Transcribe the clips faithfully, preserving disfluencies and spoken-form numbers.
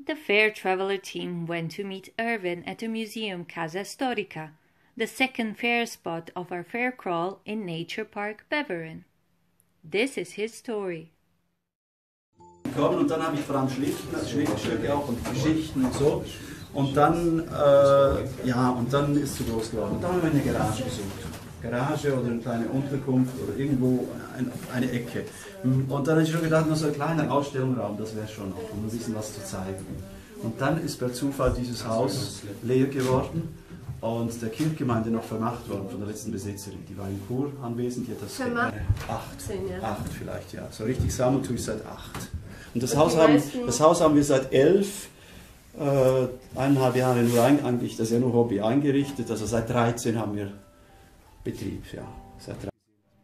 The Fair Traveler team went to meet Erwin at the museum Casa Storica, the second fair spot of our fair crawl in Nature Park Beveren. This is his story. Und dann habe ich vor allem Schriftstücke auch und Geschichten und so. Und dann, äh, ja, und dann ist es zu groß geworden. Und dann haben wir eine Garage gesucht. Garage oder eine kleine Unterkunft oder irgendwo ein, eine Ecke. Und dann habe ich schon gedacht, noch so ein kleiner Ausstellungsraum, das wäre schon noch, um ein bisschen was zu zeigen. Und dann ist per Zufall dieses Haus leer geworden und der Kirchgemeinde noch vermacht worden von der letzten Besitzerin. Die war in Chur anwesend, die hat das vermacht? Äh, acht, ja. acht vielleicht, ja. So richtig sammeln tue ich seit acht. Und das, und Haus, haben, das Haus haben wir seit elf, äh, eineinhalb Jahre nur ein, eigentlich, das ist ja nur Hobby, eingerichtet. Also seit dreizehn haben wir Betrieb, ja. Seit dreizehn.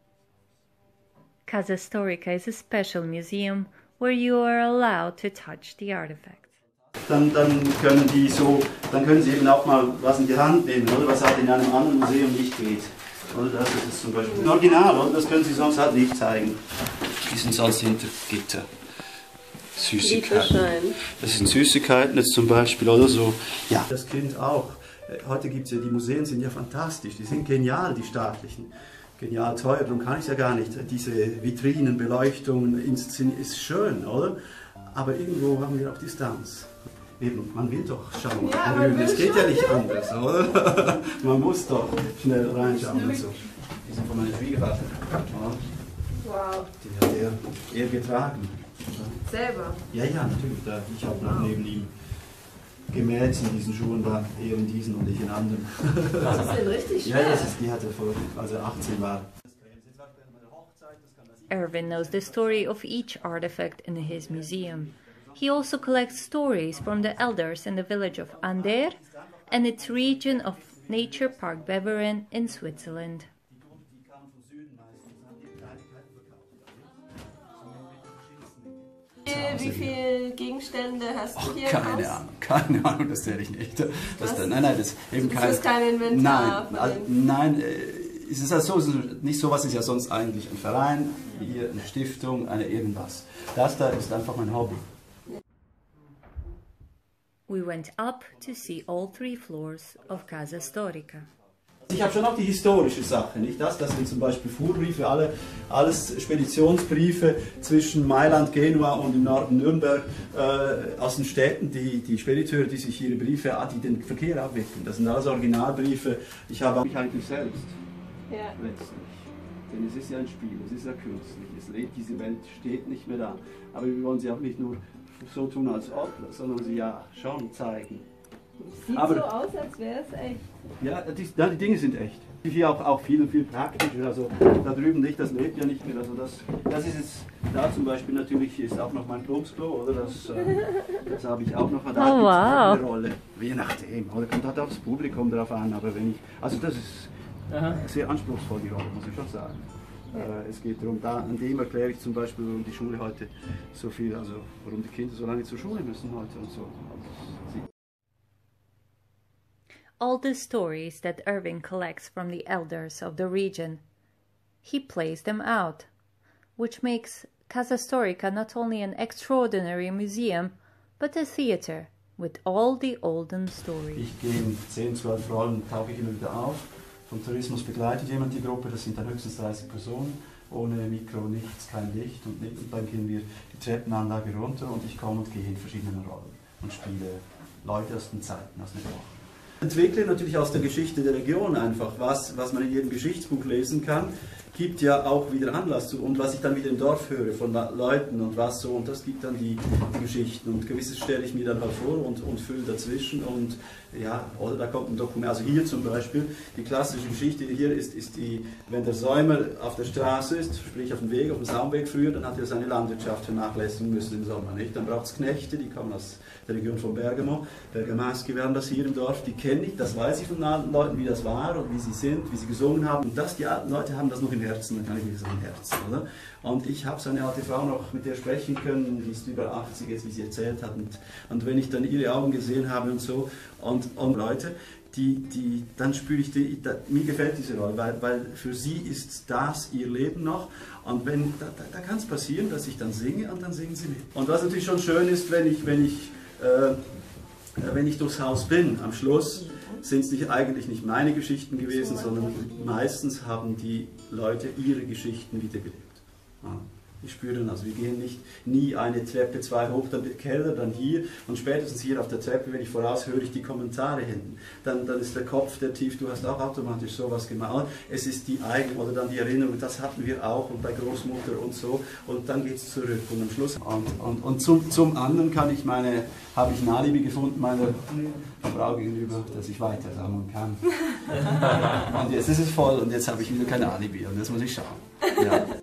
Casa Storica is a special museum where you are allowed to touch the artifacts. Dann, dann, können die so, dann können Sie eben auch mal was in die Hand nehmen, oder? Was halt in einem anderen Museum nicht geht. Oder das ist zum Beispiel ein Original, oder? Das können Sie sonst halt nicht zeigen. Die sind sonst hinter Gitter. Süßigkeiten. Das sind Süßigkeiten jetzt zum Beispiel oder so. Ja. Das Kind auch. Heute gibt es ja, die Museen sind ja fantastisch, die sind genial, die staatlichen. Genial teuer, darum kann ich es ja gar nicht. Diese Vitrinen, Beleuchtungen, Inszenieren ist schön, oder? Aber irgendwo haben wir auch Distanz. Eben, man will doch schauen. Ja, es geht ja nicht anders, oder? Man muss doch schnell reinschauen und so. Die sind von meinem Schwiegervater. Wow. Die hat er, er getragen. Selber? Ja, ja, natürlich. Ich habe noch neben ihm gemäht in diesen Schuhen, war er in diesen und ich in anderen. Das ist denn richtig schwer? Ja, das ist, die hatte vor, als er achtzehn war. Erwin knows the story of each artifact in his museum. He also collects stories from the elders in the village of Ander and its region of Nature Park Beveren in Switzerland. Wie viele Gegenstände hast du hier? Keine Ahnung, keine Ahnung, das zähle ich nicht. Das, nein, nein, das eben du kein, kein Inventar. Nein, also, nein, es ist also so, nicht sowas ist ja sonst eigentlich ein Verein, hier eine Stiftung, eine irgendwas. Das da ist einfach mein Hobby. We went up to see all three floors of Casa Storica. Ich habe schon auch die historische Sache, nicht das? Das sind zum Beispiel Fuhrbriefe, alle, alles Speditionsbriefe zwischen Mailand, Genua und im Norden Nürnberg äh, aus den Städten, die, die Spediteure, die sich ihre Briefe, die den Verkehr abwickeln. Das sind alles Originalbriefe. Ich habe mich eigentlich selbst, ja. letztlich. Denn es ist ja ein Spiel, es ist ja künstlich, es lebt, diese Welt steht nicht mehr da. Aber wir wollen sie auch nicht nur so tun als ob, sondern sie ja schon zeigen. Sieht aber, so aus, als wäre es echt. Ja, die, die Dinge sind echt. Hier auch, auch viel, viel praktischer. Also da drüben nicht, das lebt ja nicht mehr. Also das, das ist jetzt, da zum Beispiel natürlich ist auch noch mein Plumpsklo, oder? Das, äh, das habe ich auch noch. Da oh, wow. Eine Rolle. Je nachdem, oder? Kommt halt auch das Publikum drauf an. Aber wenn ich, also das ist Aha. sehr anspruchsvoll, die Rolle, muss ich schon sagen. Ja. Äh, es geht darum, da, an dem erkläre ich zum Beispiel, warum die Schule heute so viel, also warum die Kinder so lange zur Schule müssen heute und so. All the stories that Erwin collects from the elders of the region, he plays them out, which makes Casa Storica not only an extraordinary museum, but a theater with all the olden stories. Ich gehe in zehn, zwölf Rollen, tauche ich immer wieder auf. Vom Tourismus begleitet jemand die Gruppe, das sind dann höchstens dreißig Personen, ohne Mikro, nichts, kein Licht und, nicht. Und dann gehen wir die Treppenanlage runter und ich komme und gehe in verschiedene Rollen und spiele Leute aus den Zeiten, aus den Wochen. Entwickle natürlich aus der Geschichte der Region einfach, was, was man in jedem Geschichtsbuch lesen kann, gibt ja auch wieder Anlass zu. Und was ich dann wieder im Dorf höre von Leuten und was so, und das gibt dann die, die Geschichten. Und gewisses stelle ich mir dann halt vor und, und fülle dazwischen. Und ja, oder da kommt ein Dokument, also hier zum Beispiel, die klassische Geschichte hier ist, ist die, wenn der Säumer auf der Straße ist, sprich auf dem Weg, auf dem Saumweg früher, dann hat er seine Landwirtschaft vernachlässigen müssen im Sommer, nicht? Dann braucht es Knechte, die kommen aus der Region von Bergamo, Bergamaschi werden das hier im Dorf, die kenne ich, das weiß ich von alten Leuten, wie das war und wie sie sind, wie sie gesungen haben. Und das, die alten Leute haben das noch im Herzen, dann kann ich mir sagen, im Herzen, oder? Und ich habe so eine alte Frau noch, mit der sprechen können, die ist über achtzig jetzt, wie sie erzählt hat. Und, und wenn ich dann ihre Augen gesehen habe und so, und, und Leute, die, die, dann spüre ich, die, da, mir gefällt diese Rolle, weil, weil für sie ist das ihr Leben noch. Und wenn, da, da, da kann es passieren, dass ich dann singe und dann singen sie mit. Und was natürlich schon schön ist, wenn ich, wenn ich äh, wenn ich durchs Haus bin, am Schluss sind es nicht, eigentlich nicht meine Geschichten gewesen, sondern meistens haben die Leute ihre Geschichten wiedergelebt. Ja. Ich spüre dann, also wir gehen nicht nie eine Treppe zwei hoch, dann den Keller, dann hier und spätestens hier auf der Treppe, wenn ich voraus höre ich die Kommentare hinten. Dann, dann ist der Kopf, der tief, du hast auch automatisch sowas gemalt. Es ist die eigene oder dann die Erinnerung, das hatten wir auch und bei Großmutter und so und dann geht es zurück und am Schluss. Und, und, und zum, zum anderen kann ich meine, habe ich ein Alibi gefunden meiner Frau gegenüber, dass ich weiter sammeln kann. Und jetzt ist es voll und jetzt habe ich wieder kein Alibi und jetzt muss ich schauen. Ja.